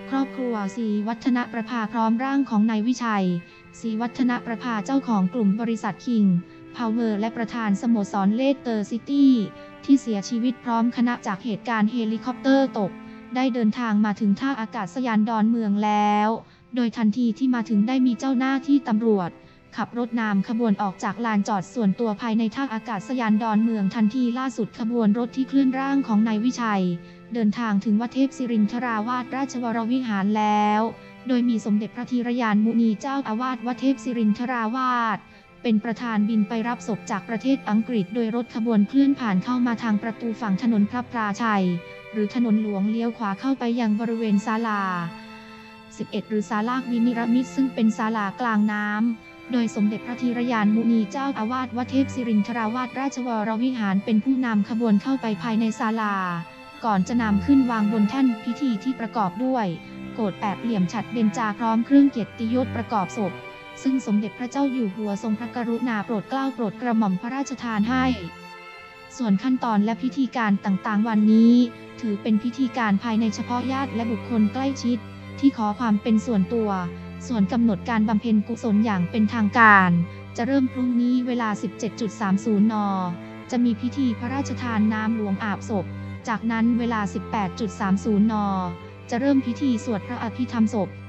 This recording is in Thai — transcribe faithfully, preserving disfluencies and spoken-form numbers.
ครอบครัวศรีวัฒนประภาพร้อมร่างของนายวิชัยศรีวัฒนประภาเจ้าของกลุ่มบริษัทคิงพาวเวอร์และประธานสโมสรเลสเตอร์ซิตี้ที่เสียชีวิตพร้อมคณะจากเหตุการณ์เฮลิคอปเตอร์ตกได้เดินทางมาถึงท่าอากาศยานดอนเมืองแล้วโดยทันทีที่มาถึงได้มีเจ้าหน้าที่ตำรวจขับรถนำขบวนออกจากลานจอดส่วนตัวภายในท่าอากาศยานดอนเมืองทันทีล่าสุดขบวนรถที่เคลื่อนร่างของนายวิชัยเดินทางถึงวัดเทพศิรินทราวาสราชวรวิหารแล้วโดยมีสมเด็จพระธีรยานมุนีเจ้าอาวาสวัดเทพศิรินทราวาสเป็นประธานบินไปรับศพจากประเทศอังกฤษโดยรถขบวนเคลื่อนผ่านเข้ามาทางประตูฝั่งถนนพระพลาชัยหรือถนนหลวงเลี้ยวขวาเข้าไปยังบริเวณศาลาสิบเอ็ดหรือศาลาวินิรมิตซึ่งเป็นศาลากลางน้ำโดยสมเด็จพระธีรยานมุนีเจ้าอาวาสวัดเทพศิรินทราวาสราชวรวิหารเป็นผู้นำขบวนเข้าไปภายในศาลาก่อนจะนำขึ้นวางบนแท่นพิธีที่ประกอบด้วยโกฐแปดเหลี่ยมฉัตรเบญจาพร้อมเครื่องเกียรติยศประกอบศพซึ่งสมเด็จพระเจ้าอยู่หัวทรงพระกรุณาโปรดเกล้าโปรดกระหม่อมพระราชทานให้ส่วนขั้นตอนและพิธีการต่างๆวันนี้ถือเป็นพิธีการภายในเฉพาะญาติและบุคคลใกล้ชิดที่ขอความเป็นส่วนตัวส่วนกำหนดการบำเพ็ญกุศลอย่างเป็นทางการจะเริ่มพรุ่งนี้เวลา สิบเจ็ดนาฬิกาสามสิบ น.จะมีพิธีพระราชทานน้ำหลวงอาบศพจากนั้นเวลา สิบแปดนาฬิกาสามสิบ น.จะเริ่มพิธีสวดพระอภิธรรมศพ